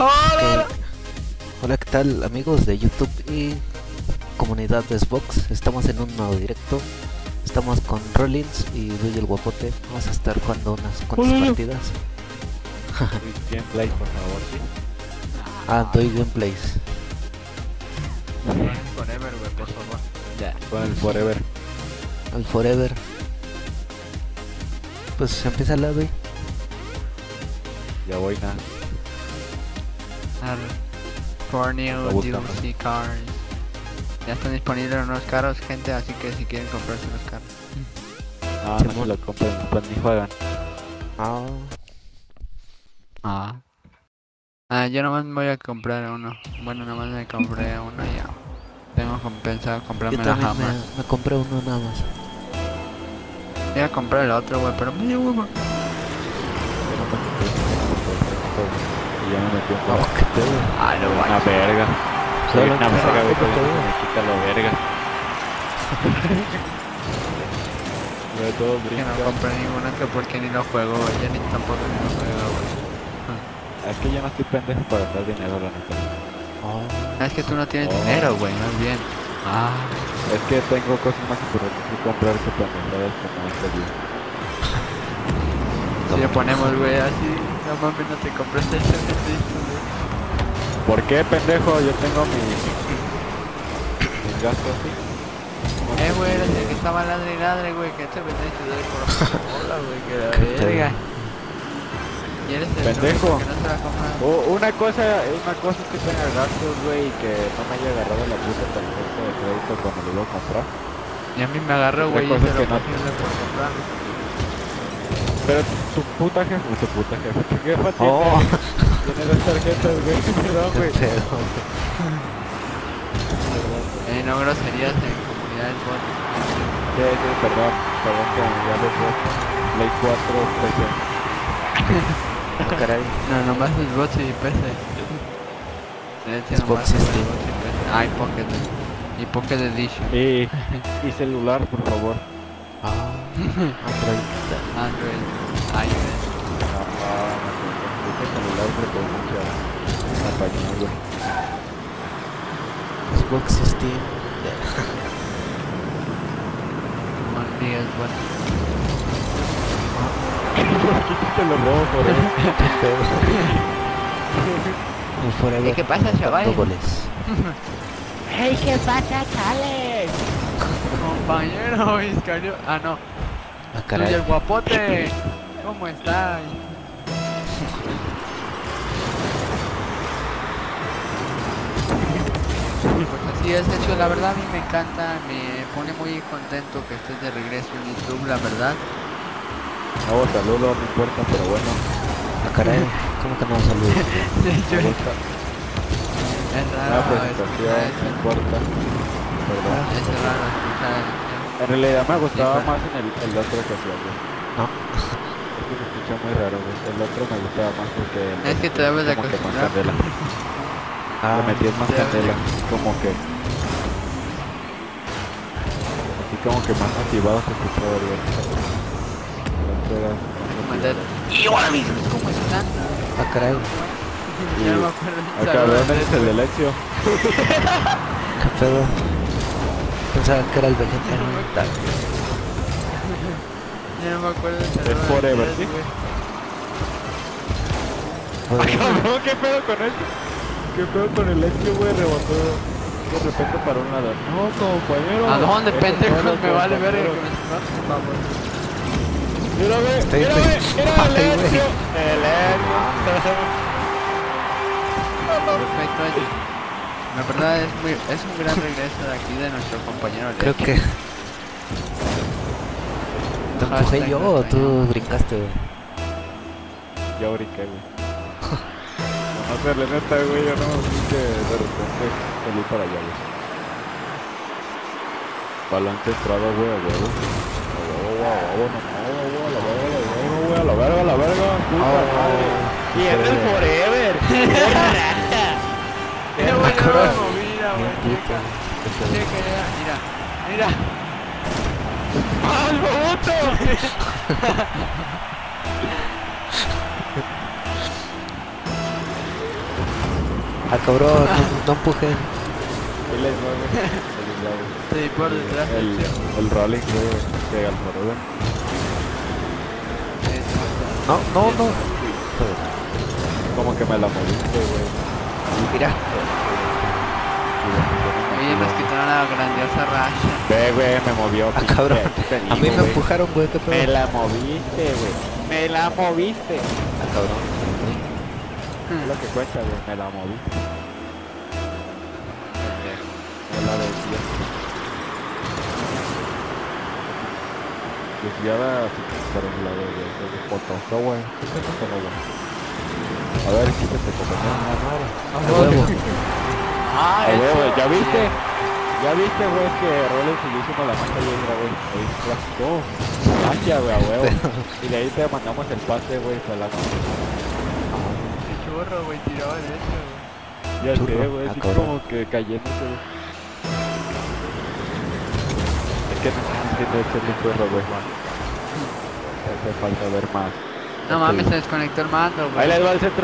¡Hola! Ok. Hola, ¿qué tal amigos de YouTube y comunidad de Xbox? Estamos en un nuevo directo. Estamos con Rollins y Luis el Guapote. Vamos a estar jugando unas cuantas partidas. Gameplay, por favor, sí. Doy gameplays. Forever, güey, por favor. Ya. Con el Forever. Al Forever. Pues empieza la güey. Ya voy, nada. For new Lo buscamos. DLC cars. Ya están disponibles unos carros, gente, así que si quieren comprarse los carros. No, no se lo compren, pues ni juegan. Yo nomás me voy a comprar uno. Bueno, nomás me compré uno y ya. Tengo pensado comprarme Yo la también Hammer. me compré uno nada más. Voy a comprar el otro, güey, pero me dio huevo. Y ya me metí un juego. ¿Qué pedo? Lo Una verga. Soy Solo una que verga, güey, ¿qué pedo? me quita la verga. Ve todo Que brinca. no compré ninguno, que porque ni lo juego, güey. Yo ni tampoco ni lo juego, güey. Es que yo no estoy pendejo para gastar dinero, la neta. Es que tú no tienes Oh. dinero, güey, más bien. Es que tengo cosas más importantes que comprar que pendejadas como este video. Si le ponemos, güey, así, no mames, no te compraste el servicio, güey. ¿Por qué, pendejo? Yo tengo mis gastos así. Güey, eres el que estaba ladre y ladre, güey, que te vendés y doy por hola, güey, que la Qué pedo. verga. Y eres el Pendejo. único que no se la compra. Una cosa es que tenga gastos, güey, y que no me haya agarrado la puta tarjeta de crédito cuando lo iba a comprar. Y a mí me agarró, Otra güey, y cosa hice es que lo no- posible por comprarlo. Pero tu puta jefe, tu jefa Oh. tiene dos tarjetas, güey, perdón, ¿Qué güey. pedo? No groserías en comunidades bot. Sí, perdón, que ya lo fue. Play 4, PC. Caray. No, nomás es bots y PC. Xbox System. Y Pocket. Y Pocket Edition. Y celular, por favor. Android. Android. iOS. Este celular porque hay mucha compañía, güey. Xbox System. Only es bueno. Quítate los robos, por ahí. ¿Qué pedo? El Forever. ¿Qué pasa, chaval? Dando goles. Hey, ¿qué pasa, Chale? Compañero Iscario. No. Soy el Caray. guapote. ¿Cómo estás? Pues así es, hecho, la verdad a mí me encanta, me pone muy contento que estés de regreso en YouTube, la verdad. No, saludo, no importa, pero bueno. Caray. ¿Cómo que no saludos? De hecho, Me gusta. es La raro presentación, escuchar no eso. importa. Perdón. Es raro escuchar eso. En realidad me gustaba Sí, más en el otro que hacía, güey. No. Es que se escucha muy raro, güey. El otro me gustaba más porque... Es que te debes de como que más acostumbrar. candela. Le metías más te debes de- candela. Como que... Así como que más motivado se escuchaba, güey. El otro era... Y hola amigos, ¿cómo están? Caray. Ya no me acuerdo. Cabrón, eres el de Lexio. ¿Qué pedo? Pensaba que era el vegetariano. Ya no me acuerdo de Es Forever, ¿sí? Cabrón, ¿qué pedo con esto? ¿Qué pedo con el Lexio, güey? Rebotó de repente para un lado. No, compañero. ¿A dónde, Eso pendejos? solo, Me vale verga que compañero. me escuches, por favor. Mírame, Estoy mírame, mira Ay, el güey. Lexio. El Lexio. Perfecto, Eddie. La verdad es un gran regreso de aquí de nuestro compañero Creo Lexi. que... ¿Te empujé yo o tú brincaste, güey? Ya brinqué, güey. No sé, la neta, güey, yo no vi que de repente salí para allá, güey. Balón centrado, güey, a huevo. A la verga, puta madre. Y es el Forever. ¡Qué buena cabrón. movida, Bien güey! puto. Mira. ¡Al boboto! Ah, cabrón, no empujen. Ahí les va, güey. Ahí les va, güey. Sí, por detrás. El rolling, güey, que al Forever. No. Como que me la moviste, güey. Mira. Oye, nos quitaron la grandiosa racha. Ve, güey, me movió. Ah, cabrón. Te digo, A mí me güey. empujaron, güey. ¿Qué Me pedo? la moviste, güey. Me la moviste. Ah, cabrón. Es lo que cuenta, güey. Me la moviste. Me la decía. Desviada así para un lado de foto. No, güey. A ver, si te comes. A huevo. Ah, A huevo, eso. ¿ya viste? Ya viste, güey, que Rollins y yo hicimos la magia y otra vez. Ahí clásico. Magia, güey, a huevo. Y de ahí te mandamos el pase, güey, para la Qué churro, güey, tiraba de eso, güey. Ya Churro. sé, güey, Ah, así cabrón. como que cayéndose, güey. Es que no estás haciendo eso en un perro, güey. Hace falta ver más. No mames, se desconectó el mando, Ahí güey. les va el centro.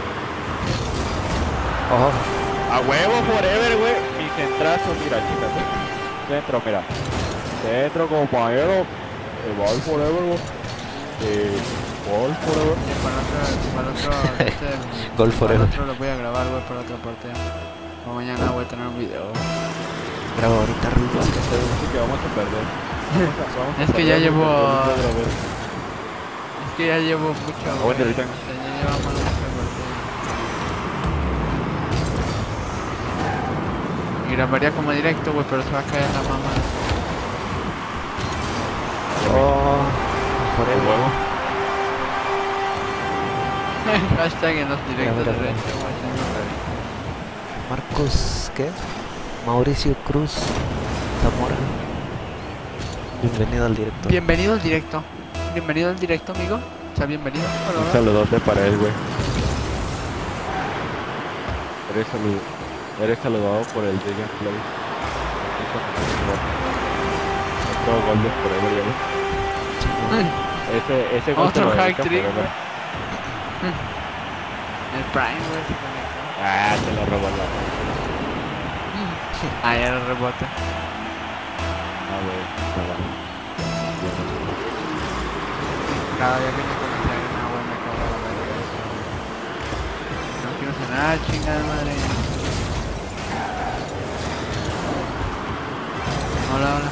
Oh, A huevo forever, güey. Mi centrazo, mira, chicas, Centro, mira. Centro, compañero. Ball forever, güey. Ball forever. Para el otro, Gol forever. Para el otro lo voy a grabar, güey, por otro partido. O mañana voy a tener un video. graba ahorita, Ruiz. Así que vamos a perder. Vamos a Es que ya perder, llevo- vamos a perder. Es que ya llevo mucho, güey. Bueno, ahorita- O sea, ya llevamos mucho partido. Y grabaría como directo, güey, pero se va a caer la mamá. Oh, Por el huevo. Hashtag en los directos Mira, de mira, Recio, güey. Marcos, ¿qué? Mauricio Cruz Zamora. Bienvenido al directo. Bienvenido al directo. Bienvenido al directo, amigo. O sea, bienvenido. Hola, Un hola. saludote para él, güey. Eres saludado por el Digan Play. Otro gol de Forever, ya ves. Ese gol te Otro lo dedica hat-trick, Forever. El Prime, güey, se conectó. Ah, te lo robó la. Ah, ya el rebote. No, güey. No va. Cada día que me conecté a una güey, me cago la verga. No quiero cenar, chingada madre. Hola, hola.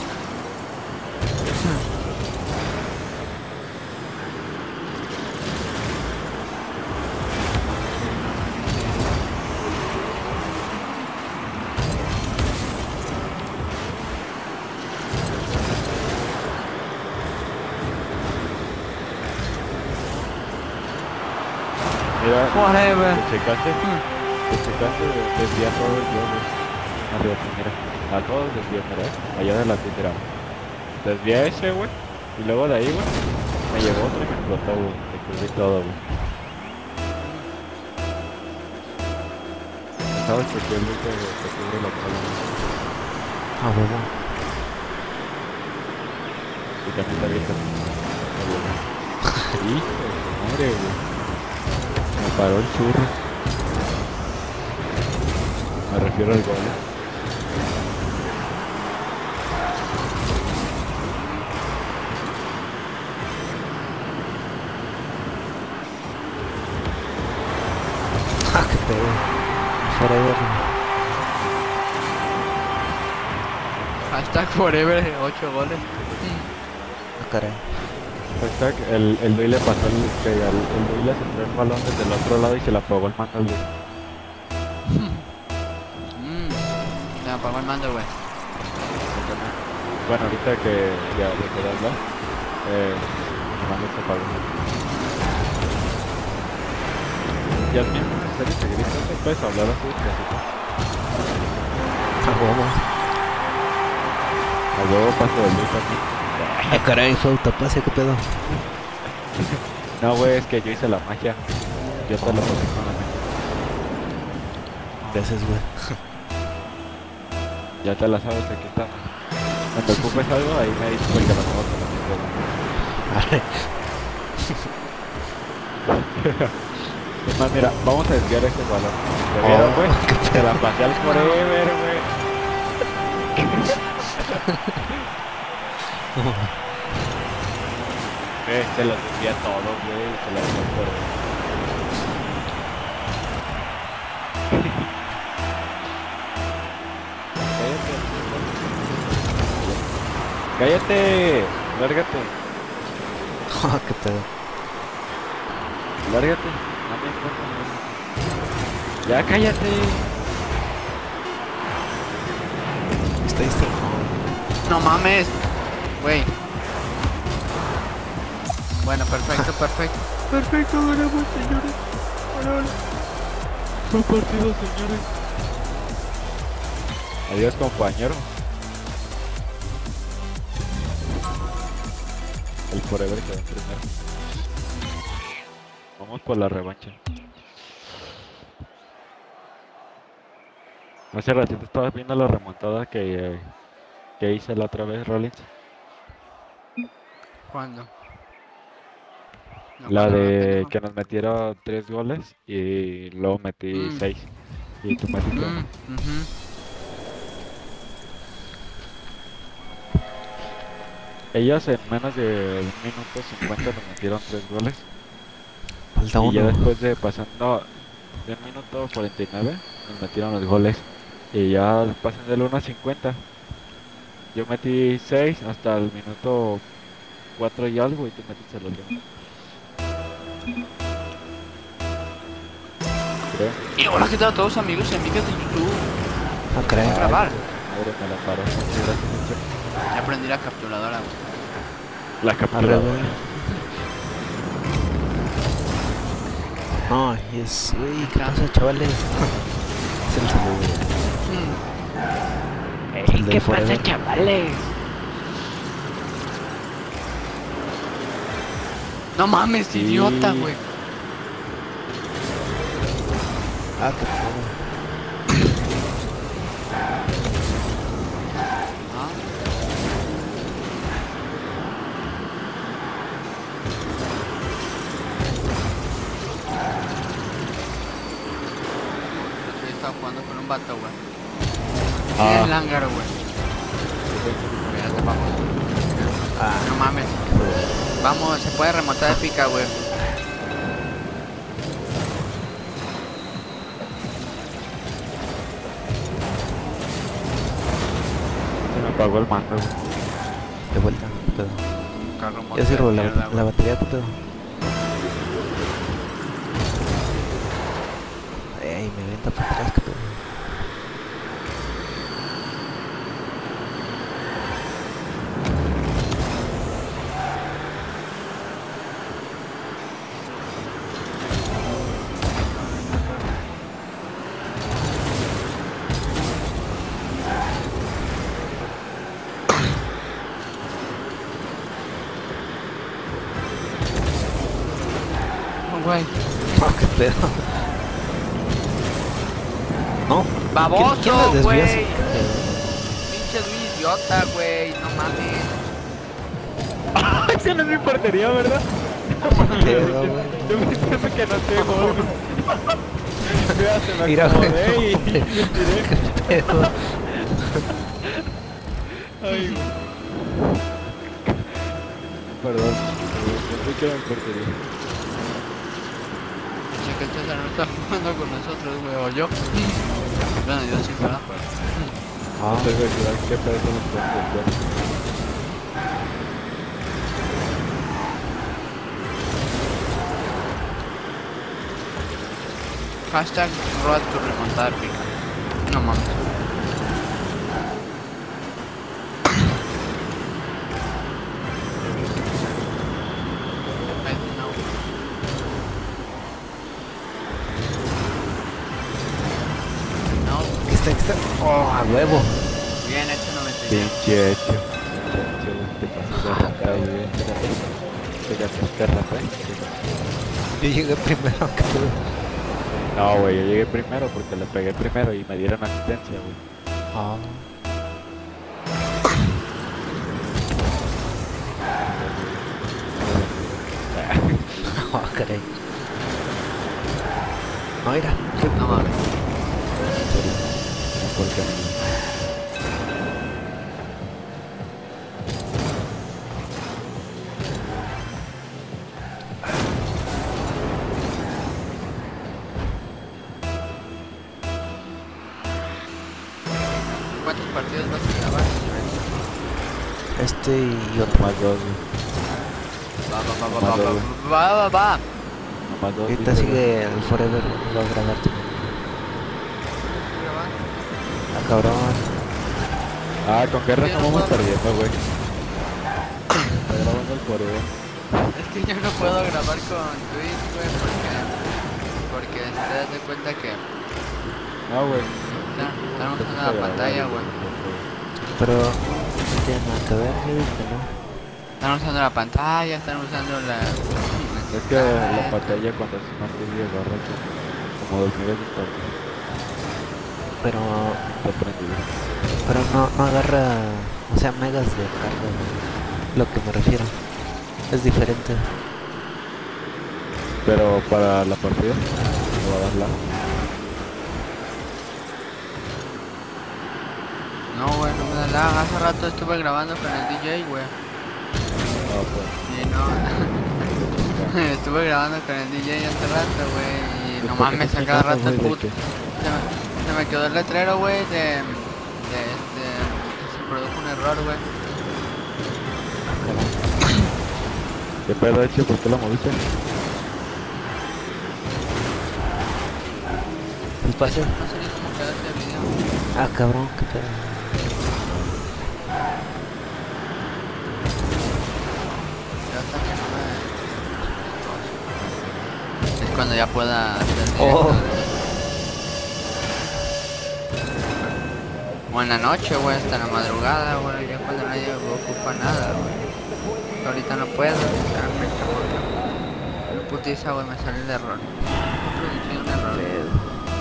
Mira, Whatever. ¿te checaste? ¿Te checaste? Desvía todo el globo. Arriba, mira. A todos desvía, mira. Allá adelante, mira. Desvía ese, güey. Y luego de ahí, güey, me llegó otro y me explotó, güey. Me cubrí todo, güey. ¿Sabes por qué el güey te cubre la cola? Ah, huevo. Y también te avienta. Hijo de su madre, güey. Me paró el churro. Me refiero al gol. Ah, qué pedo. Forever. Hashtag Forever, 8 goles. Ah, caray. Hashtag, el Dui le pasó el Dui le centró el balón desde el otro lado y se la pegó el mando al Dui. Me apagó el mando, güey. Bueno, ahorita que ya dejé de hablar, el mando se apagó. Yasmin, ¿en serio te gritas? ¿Puedes hablar así? Ah, huevo. A huevo paso del Dui también. Ah, caray, fue autopase, qué pedo. No, güey, es que yo hice la magia. Yo te lo pasé con la magia. Gracias, güey. Ya te la sabes, aquí está. Cuando ocupes algo, ahí me dices porque lo tengo con la magia. Arre. Es más, mira, vamos a desviar ese balón. ¿Te vieron, güey? Se la pasé al forever, güey. Se los desvía todo, güey. Se la pasó al forever. Cállate, lárgate, ¿Qué pedo? lárgate, no me importa, lárgate. Ya cállate. Estoy distraído. No mames. Güey. Bueno, perfecto, perfecto. Perfecto, ganamos, señores. Ganamos. Buen partido, señores. Adiós, compañero. El forever quedó en primero. Vamos por la revancha. Hace ratito estaba viendo la remontada que hice la otra vez, Rollins. ¿Cuándo? No, La ¿cuándo, de pendejo? que nos metieron 3 goles y luego metí 6. Y tú metiste uno. Ujú. Ellos en menos de 1 minuto 50 nos metieron 3 goles. Falta Y ya uno. después de pasando de 1 minuto 49 nos metieron los goles. Y ya pasan del 1 a 50. Yo metí 6 hasta el minuto 4 y algo y tú metiste el otro. Creo. Y hola, ¿qué tal a todos amigos y amigas de YouTube? No creo. Grabar. Madre, me la paró. Muchas gracias. Ya aprendí la capturadora, güey. La captura. Arre, no, y es... Uy, ¿qué pasa, chavales? Es el saludo. El del forever. chavales? No mames, Sí. idiota, güey. Ah, qué pedo. Ah. Yo estaba jugando con un vato, güey. En el hangar, güey. Mira, te vamos. No mames. Vamos, se puede remontar épica, güey. Se me apagó el mando, güey. De vuelta, qué pedo. Carro Ya sirvo la, mierda, la güey. batería, qué pedo. Ey, me avienta para atrás, qué pedo. Güey. Qué pedo. No. Baboso, ¿Quién la desvió güey. así? Qué pedo. Pinche Luis idiota, güey. No mames. Esa no es mi portería, ¿verdad? pedo, güey. Yo me pienso que no tengo gol, güey. Mira, se me Mira, güey. acomodé y me tiré. Qué pedo. Ay, güey. Perdón, pensé que era mi portería. Che, que el César no está jugando con nosotros, güey. O yo. Bueno, yo sí, ¿verdad? Ah, No sé, güey, qué pedo con los porterías. Hashtag road to remontada épica. No mames. Ay, no. No. aquí está. Oh, a huevo. Bien hecho 99. Pinche hecho. Pinche hecho, te pasas de rata, güey. Te gastaste rata, Yo llegué primero, qué pedo. No, güey, yo llegué primero porque le pegué primero y me dieron asistencia, güey. Ah. Oh, caray. No, mira. No mames. ¿Por qué? ¿Cuántos partidos vas a grabar? Este y otro. Más dos. Va. Más dos. Ahorita sigue el Forever. Lo va a grabar tú. Ah, cabrón. Ah, con qué Yo razón no vamos puedo. perdiendo, güey. Está grabando el Forever. Es que yo no puedo grabar con Twitch, güey, porque te das de cuenta que No, güey. están usando la pantalla, güey. Pero no tiene nada que ver, yo digo que no. Están usando la pantalla, están usando la... Es que la pantalla cuando es más vídeo agarra como 2 megas de espacio. Pero Está prendido. no agarra, o sea, megas de carga, lo que me refiero. Es diferente. Pero para la partida me va a dar lag. No, güey, no me da lag. Hace rato estuve grabando con el DJ, güey. No, pues. Y no... estuve grabando con el DJ hace rato, güey. Y no mames, a cada rato el puto... Se me quedó el letrero, güey, se produjo un error, güey. ¿Qué pedo, hecho? ¿Por qué la moviste? ¿El pase? No sé ni cómo quedó ese video. Ah, cabrón, qué pedo. Yo hasta que no me... Es cuando ya pueda hacer directo. Oh. O en la noche, güey, hasta la madrugada, güey, ya cuando nadie ocupa nada, güey. Ahorita no puedo, sinceramente, porque... Putiza, güey, me sale el error. Producción, error.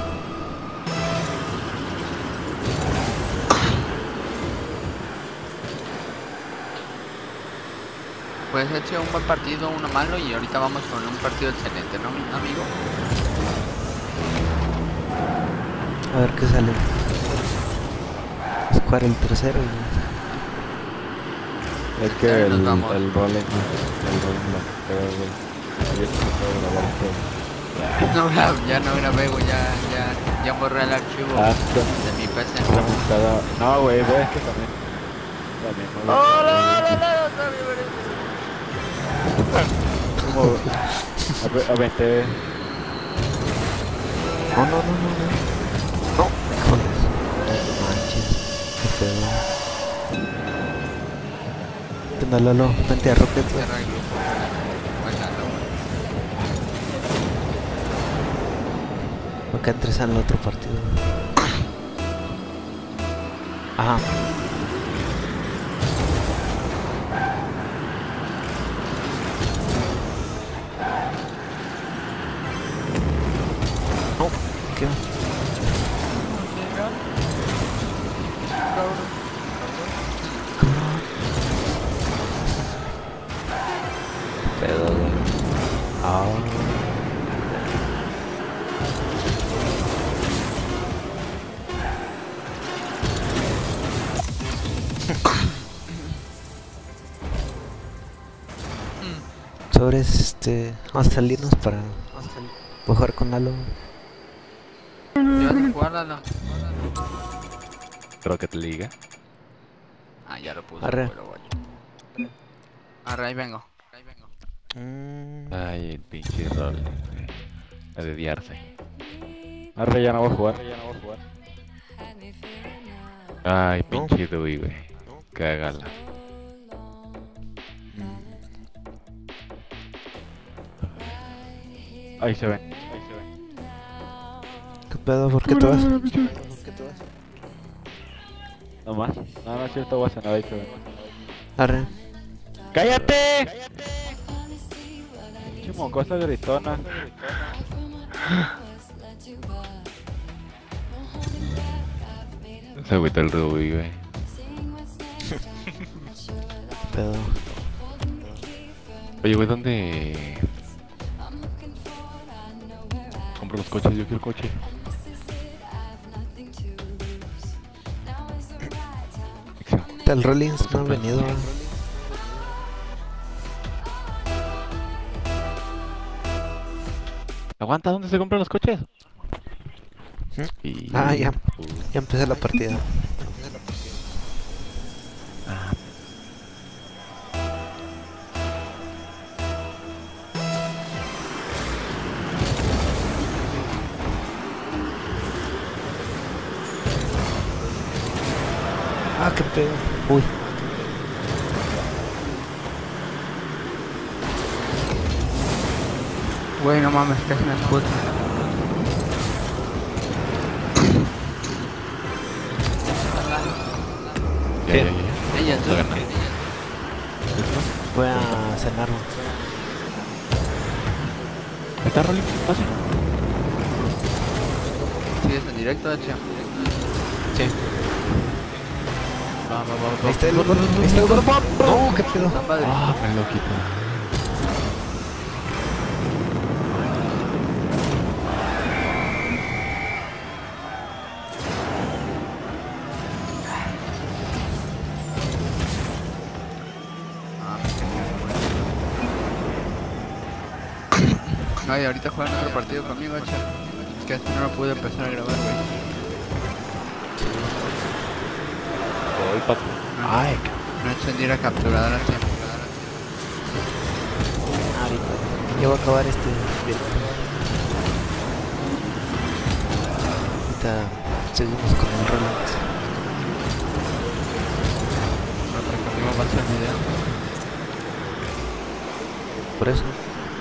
Pues ha sido un buen partido, uno malo, y ahorita vamos con un partido excelente, ¿no, amigo? A ver qué sale. Es jugar el tercero y... Es que el Nos vamos. rolling la pega, güey. Ahí está todo grabado todo. No, ya no grabé, güey, ya borré el archivo Ah, de mi PC. remontada. No, güey, ve este también. También, no, como aventé. No. No, joder. No manches. Qué pedo. ¿Qué onda, Lolo? Vente a Rocket, güey. Cerrar el grupo. Bailando, güey. Para que entres al otro partido. Ajá. No, ¿qué? Pedo, güey. Ah. Sobres, vamos a salirnos para jugar con Lalo. ¿Ya vas a jugar, Lalo? Rocket League. Ah, ya lo puse. Arre. Pero bueno. Arre, ahí vengo. Ay, el pinche rol. A dediarse. Arre, ya no voy a jugar. Ay, pinche Dewey, güey. Cágala. Ahí se ven. ¿Qué pedo? ¿Por qué te vas? No más. No es cierto, voy a cenar, ahí se ven. Arre. ¡Cállate! Pinche mocosa gritona. Se agüita el Ruby, güey. ¿Qué pedo? Oye, güey, ¿dónde compro los coches, yo quiero el coche. El Rollins no ha venido. Aguanta, ¿dónde se compran los coches? Ah, ya. Ya empecé la partida. Ah. Ah, qué pedo. Uy. Güey, no mames, que es una puta. Ya. Ella, tú. Está ganando. Voy a cenar. ¿Está Rolling? Pase. ¿Sigues en directo, H? Sí. Va. Ahí está el gol. Ahí está el gol. No, qué pedo. Está padre. Ah, me lo quito. Ay, ahorita juegan otro partido conmigo, H. Es que así no lo pude empezar a grabar, güey. Voy, pato. Ay, No encendí la capturadora, H. ahorita. Ya voy a acabar este directo. Ahorita seguimos con el Rollins. Para que conmigo pase el video. Por eso.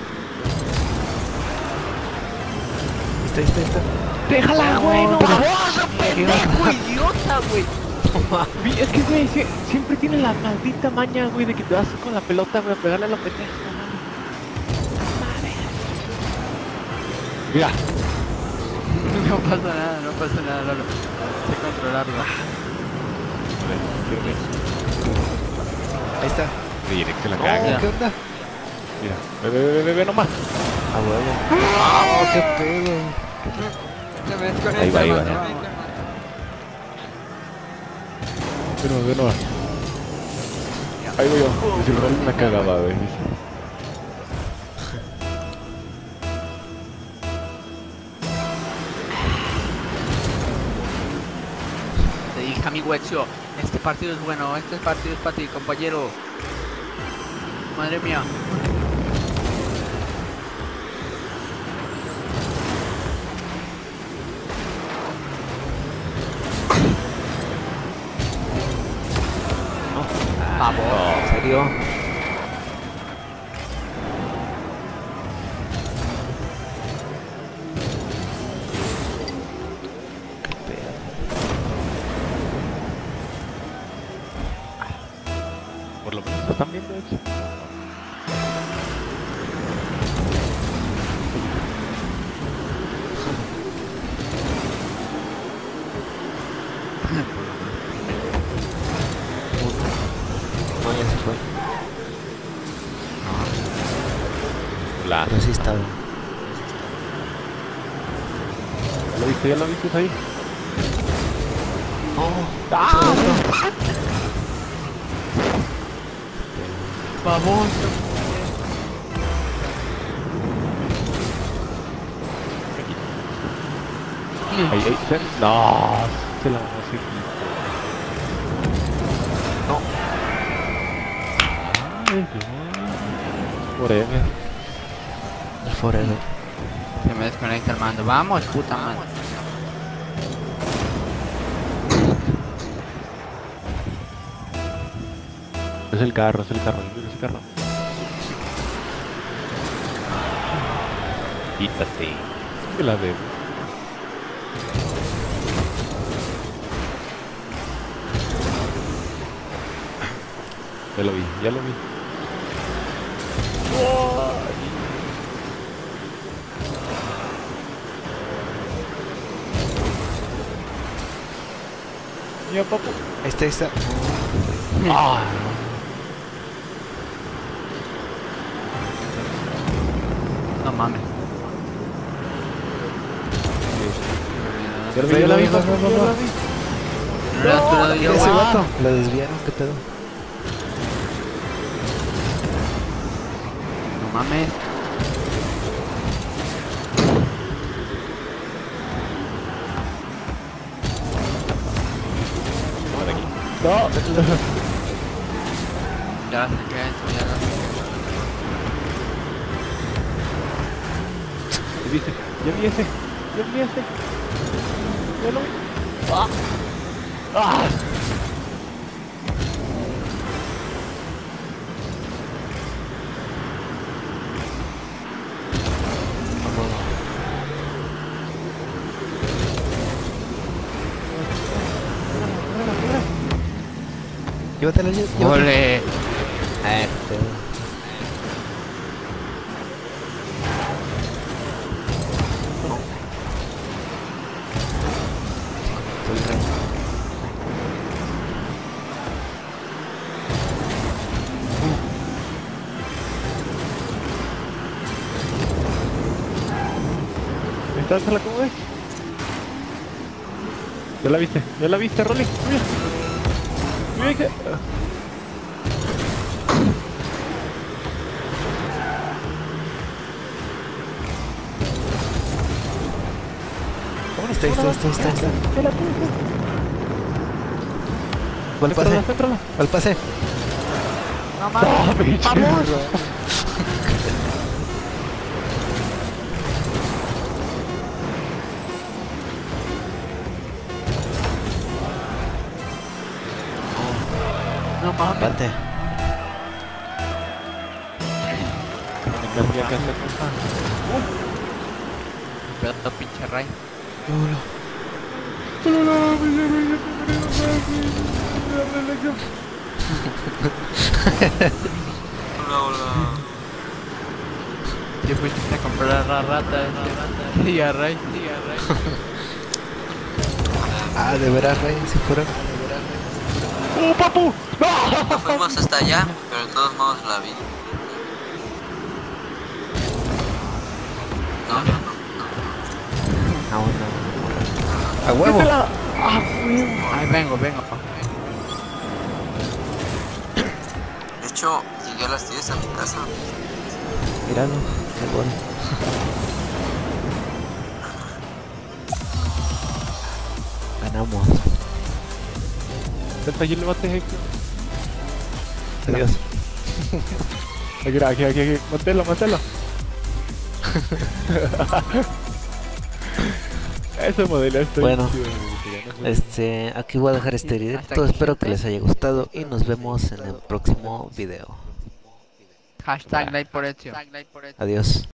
Ahí está. ¡Déjala, güey! ¡No! pendejo, idiota, güey! Es que, güey, siempre tiene la maldita maña, güey, de que te vas con la pelota, güey, a pegarle a la pendeja, Mira. No pasa nada, Lolo. Sé controlarlo. Ahí está. Directo la No, caga. ¿qué onda? Mira, ve nomás. Ah, huevo. Oh, qué pedo. Se me desconecta, Ahí va. hermano. Ve nomás. Ahí voy yo. Si el rol me cagaba, güey. Te dije, amigo Ezio, este partido es bueno, este partido es para ti, compañero. Madre mía. Vamos. ¿En serio? Qué pedo. Por lo menos lo están viendo, hecho. No, ya se fue. La. Pero sí está. ¿Ya lo viste ahí? Oh. ¡Ah! Vamos. Ahí, no, se la vamos a seguir. No. Ay, Forever. El Forever. Se me desconecta el mando. Vamos, puta madre. Es el carro, mira ese carro. Quítate. Que la veo. Ya lo vi. Ya, papu. Ahí está. Ah. No mames. Yo la vi, va, va, papu, va, yo va. la vi. No era tu lado, yo, Ese güey. vato, lo desviaron, qué pedo. No mames. No. Ya la saqué, eso, ya la saqué. ¿Viste? Yo vi ese. Yo vi ese. Yo lo vi. ¡Ah! ¡Ah! Llévatela, llévatela. ¡Ole! Este. Soy rey. ¿Estás en la cómoda? Ya la viste, Rolly. Mira. Mira que... Está. Ya la puse. Va al pase. Céntrala. Al pase. ¡No mames! ¡Vamos! ¡No mames! Empate. Ya que hacer cosa. Pedazo pinche Ray. Si fuiste a comprar la rata, y a Ray, Ah, de veras, rey, si fueron. ¡Oh, papu! No fuimos hasta allá, pero de todos modos la vi. No, no, no. No. A huevo. Ay, vengo. De hecho, llegué a las 10 a mi casa. Míralo, el gol. Ganamos. Allí lo maté, Héctor. Adiós. Aquí. Mátelo. Ese modelo está Bueno, chido, güey, que ya no sé. aquí voy a dejar este directo. Espero que les haya gustado y nos vemos en el próximo video. Hashtag like por hecho. Adiós.